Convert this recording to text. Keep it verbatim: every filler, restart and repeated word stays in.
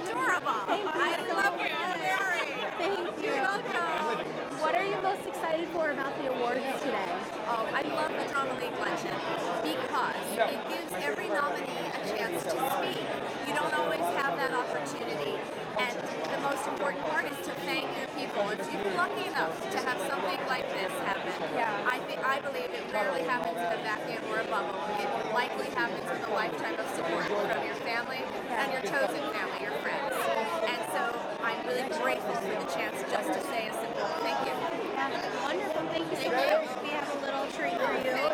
adorable. I love what you're wearing. Thank you. You're welcome. What are you most excited for about the awards today? Oh, I love the Drama League luncheon because it gives every nominee a chance to speak. You don't always have that opportunity. And the most important part is to thank your people. If you've been lucky enough to have something like this happen, Yeah. I think I believe it rarely happens in a vacuum or a bubble. It likely happens in a lifetime of support from your family and your chosen family, your friends. And so I'm really grateful for the chance just to say a simple thank you. Yeah, wonderful. Thank you so Thank you. much. We have a little treat for you.